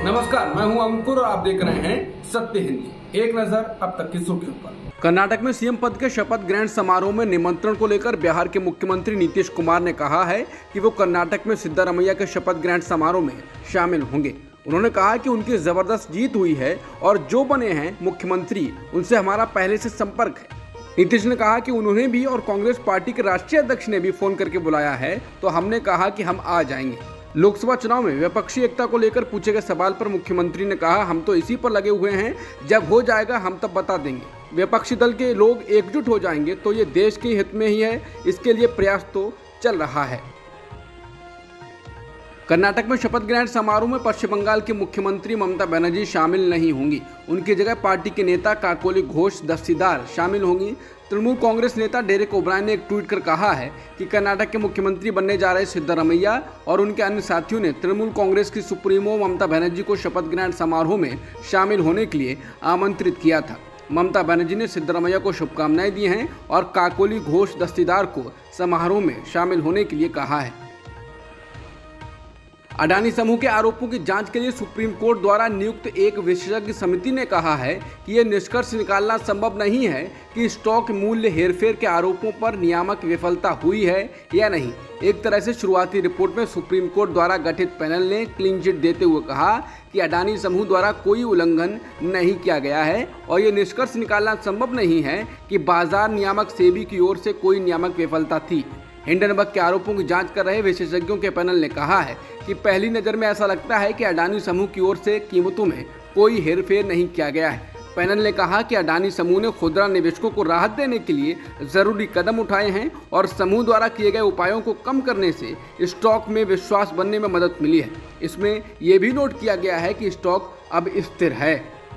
नमस्कार, मैं हूं अंकुर और आप देख रहे हैं सत्य हिंदी। एक नजर अब तक की सुर्खियों पर। कर्नाटक में सीएम पद के शपथ ग्रहण समारोह में निमंत्रण को लेकर बिहार के मुख्यमंत्री नीतीश कुमार ने कहा है कि वो कर्नाटक में सिद्धारमैया के शपथ ग्रहण समारोह में शामिल होंगे। उन्होंने कहा कि उनकी जबरदस्त जीत हुई है और जो बने हैं मुख्यमंत्री उनसे हमारा पहले से संपर्क है। नीतीश ने कहा कि उन्होंने भी और कांग्रेस पार्टी के राष्ट्रीय अध्यक्ष ने भी फोन करके बुलाया है, तो हमने कहा कि हम आ जाएंगे। लोकसभा चुनाव में विपक्षी एकता को लेकर पूछे गए सवाल पर मुख्यमंत्री ने कहा, हम तो इसी पर लगे हुए हैं, जब हो जाएगा हम तब बता देंगे। विपक्षी दल के लोग एकजुट हो जाएंगे तो ये देश के हित में ही है, इसके लिए प्रयास तो चल रहा है। कर्नाटक में शपथ ग्रहण समारोह में पश्चिम बंगाल की मुख्यमंत्री ममता बनर्जी शामिल नहीं होंगी। उनकी जगह पार्टी के नेता काकोली घोष दस्तीदार शामिल होंगी। तृणमूल कांग्रेस नेता डेरेक ओब्रायन ने एक ट्वीट कर कहा है कि कर्नाटक के मुख्यमंत्री बनने जा रहे सिद्धारमैया और उनके अन्य साथियों ने तृणमूल कांग्रेस की सुप्रीमो ममता बनर्जी को शपथ ग्रहण समारोह में शामिल होने के लिए आमंत्रित किया था। ममता बनर्जी ने सिद्धारमैया को शुभकामनाएं दी हैं और काकोली घोष दस्तीदार को समारोह में शामिल होने के लिए कहा है। अडानी समूह के आरोपों की जांच के लिए सुप्रीम कोर्ट द्वारा नियुक्त एक विशेषज्ञ समिति ने कहा है कि यह निष्कर्ष निकालना संभव नहीं है कि स्टॉक मूल्य हेरफेर के आरोपों पर नियामक विफलता हुई है या नहीं। एक तरह से शुरुआती रिपोर्ट में सुप्रीम कोर्ट द्वारा गठित पैनल ने क्लीन चिट देते हुए कहा कि अडानी समूह द्वारा कोई उल्लंघन नहीं किया गया है और ये निष्कर्ष निकालना संभव नहीं है कि बाजार नियामक सेबी की ओर से कोई नियामक विफलता थी। हिंडनबर्ग के आरोपों की जांच कर रहे विशेषज्ञों के पैनल ने कहा है कि पहली नज़र में ऐसा लगता है कि अडानी समूह की ओर से कीमतों में कोई हेरफेर नहीं किया गया है। पैनल ने कहा कि अडानी समूह ने खुदरा निवेशकों को राहत देने के लिए जरूरी कदम उठाए हैं और समूह द्वारा किए गए उपायों को कम करने से स्टॉक में विश्वास बनने में मदद मिली है। इसमें यह भी नोट किया गया है कि स्टॉक अब स्थिर है।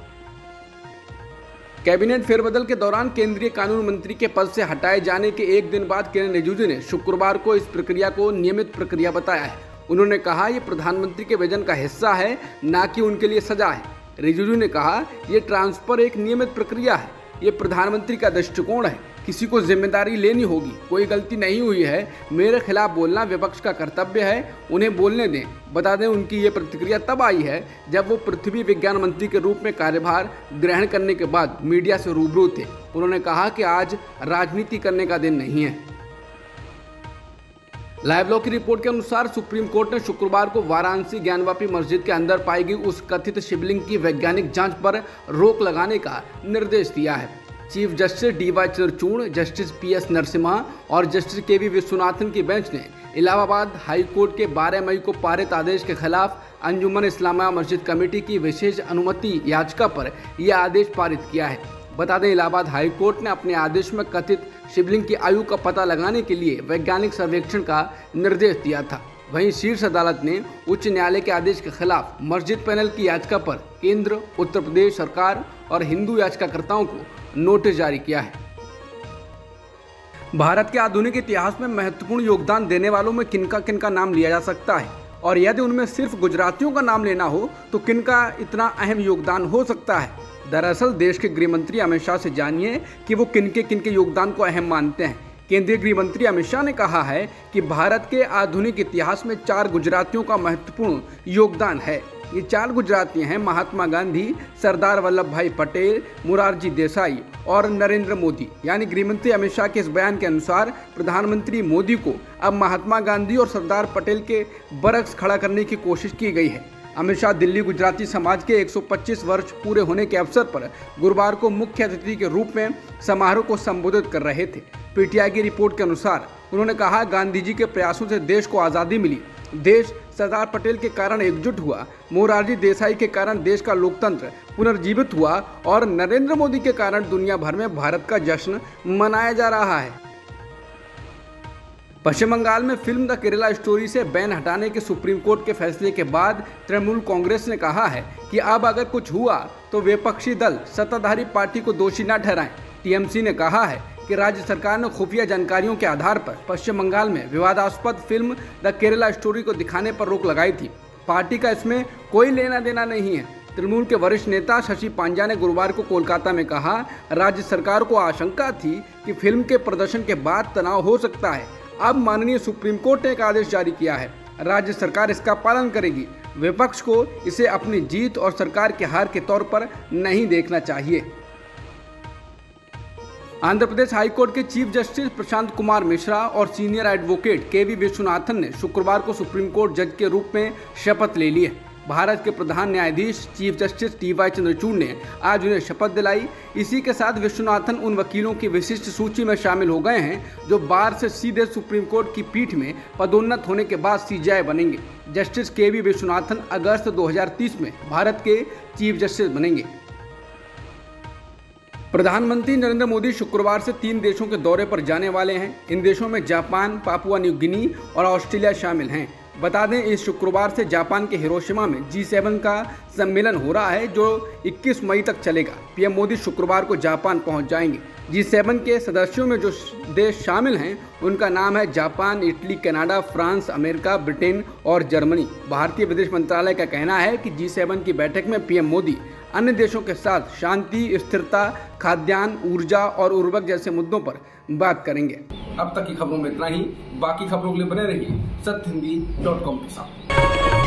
कैबिनेट फेरबदल के दौरान केंद्रीय कानून मंत्री के पद से हटाए जाने के एक दिन बाद किरेन रिजिजू ने शुक्रवार को इस प्रक्रिया को नियमित प्रक्रिया बताया है। उन्होंने कहा, ये प्रधानमंत्री के विजन का हिस्सा है, ना कि उनके लिए सजा है। रिजिजू ने कहा, ये ट्रांसफर एक नियमित प्रक्रिया है, ये प्रधानमंत्री का दृष्टिकोण है, किसी को जिम्मेदारी लेनी होगी। कोई गलती नहीं हुई है, मेरे खिलाफ बोलना विपक्ष का कर्तव्य है, उन्हें बोलने दें। बता दें, उनकी ये प्रतिक्रिया तब आई है जब वो पृथ्वी विज्ञान मंत्री के रूप में कार्यभार ग्रहण करने के बाद मीडिया से रूबरू थे। उन्होंने कहा कि आज राजनीति करने का दिन नहीं है। लाइव लॉ की रिपोर्ट के अनुसार सुप्रीम कोर्ट ने शुक्रवार को वाराणसी ज्ञानवापी मस्जिद के अंदर पाई गई उस कथित शिवलिंग की वैज्ञानिक जांच पर रोक लगाने का निर्देश दिया है। Chief justice DY Chandrachud, justice PS Narasimha और जस्टिस KV विश्वनाथन की बेंच ने इलाहाबाद हाई कोर्ट के 12 मई को पारित आदेश के खिलाफ अंजुमन इस्लामिया मस्जिद कमेटी की विशेष अनुमति याचिका पर यह आदेश पारित किया है। बता दें, इलाहाबाद हाई कोर्ट ने अपने आदेश में कथित शिवलिंग की आयु का पता लगाने के लिए वैज्ञानिक सर्वेक्षण का निर्देश दिया था। वहीं शीर्ष अदालत ने उच्च न्यायालय के आदेश के खिलाफ मस्जिद पैनल की याचिका पर केंद्र, उत्तर प्रदेश सरकार और हिंदू याचिकाकर्ताओं को नोटिस जारी किया है। भारत के आधुनिक इतिहास में महत्वपूर्ण योगदान देने वालों में किनका नाम लिया जा सकता है, और यदि उनमें सिर्फ गुजरातियों का नाम लेना हो तो किनका इतना अहम योगदान हो सकता है। दरअसल देश के गृह मंत्री अमित शाह से जानिए कि वो किनके योगदान को अहम मानते हैं। केंद्रीय गृह मंत्री अमित शाह ने कहा है कि भारत के आधुनिक इतिहास में 4 गुजरातियों का महत्वपूर्ण योगदान है। ये 4 गुजराती हैं महात्मा गांधी, सरदार वल्लभ भाई पटेल, मोरारजी देसाई और नरेंद्र मोदी। यानी गृह मंत्री अमित शाह के इस बयान के अनुसार प्रधानमंत्री मोदी को अब महात्मा गांधी और सरदार पटेल के बरक्स खड़ा करने की कोशिश की गई है। अमित शाह दिल्ली गुजराती समाज के 125 वर्ष पूरे होने के अवसर पर गुरुवार को मुख्य अतिथि के रूप में समारोह को संबोधित कर रहे थे। PTI की रिपोर्ट के अनुसार उन्होंने कहा, गांधी जी के प्रयासों से देश को आज़ादी मिली, देश सरदार पटेल के कारण एकजुट हुआ, मोरारजी देसाई के कारण देश का लोकतंत्र पुनर्जीवित हुआ और नरेंद्र मोदी के कारण दुनिया भर में भारत का जश्न मनाया जा रहा है। पश्चिम बंगाल में फिल्म द केरला स्टोरी से बैन हटाने के सुप्रीम कोर्ट के फैसले के बाद तृणमूल कांग्रेस ने कहा है कि अब अगर कुछ हुआ तो विपक्षी दल सत्ताधारी पार्टी को दोषी न ठहराएं। TMC ने कहा है कि राज्य सरकार ने खुफिया जानकारियों के आधार पर पश्चिम बंगाल में विवादास्पद फिल्म द केरला स्टोरी को दिखाने पर रोक लगाई थी। पार्टी का इसमें कोई लेना देना नहीं है। तृणमूल के वरिष्ठ नेता शशि पांजा ने गुरुवार को कोलकाता में कहा, राज्य सरकार को आशंका थी कि फिल्म के प्रदर्शन के बाद तनाव हो सकता है। अब माननीय सुप्रीम कोर्ट ने एक आदेश जारी किया है, राज्य सरकार इसका पालन करेगी। विपक्ष को इसे अपनी जीत और सरकार के हार के तौर पर नहीं देखना चाहिए। आंध्र प्रदेश हाईकोर्ट के चीफ जस्टिस प्रशांत कुमार मिश्रा और सीनियर एडवोकेट के.वी. विश्वनाथन ने शुक्रवार को सुप्रीम कोर्ट जज के रूप में शपथ ले ली है। भारत के प्रधान न्यायाधीश चीफ जस्टिस टी.वाई. चंद्रचूड़ ने आज उन्हें शपथ दिलाई। इसी के साथ विश्वनाथन उन वकीलों की विशिष्ट सूची में शामिल हो गए हैं जो बार से सीधे सुप्रीम कोर्ट की पीठ में पदोन्नत होने के बाद सीजेआई बनेंगे। Justice KV. विश्वनाथन अगस्त 2030 में भारत के चीफ जस्टिस बनेंगे। प्रधानमंत्री नरेंद्र मोदी शुक्रवार से 3 देशों के दौरे पर जाने वाले हैं। इन देशों में जापान, पापुआ न्यू गिनी और ऑस्ट्रेलिया शामिल हैं। बता दें, इस शुक्रवार से जापान के हिरोशिमा में G7 का सम्मेलन हो रहा है जो 21 मई तक चलेगा। पीएम मोदी शुक्रवार को जापान पहुंच जाएंगे। G7 के सदस्यों में जो देश शामिल हैं उनका नाम है Japan, Italy, Canada, France, America, Britain और जर्मनी। भारतीय विदेश मंत्रालय का कहना है कि G7 की बैठक में पीएम मोदी अन्य देशों के साथ शांति, स्थिरता, खाद्यान्न, ऊर्जा और उर्वरक जैसे मुद्दों पर बात करेंगे। अब तक की खबरों में इतना ही। बाकी खबरों के लिए बने रहिए सत्यहिंदी.com के साथ।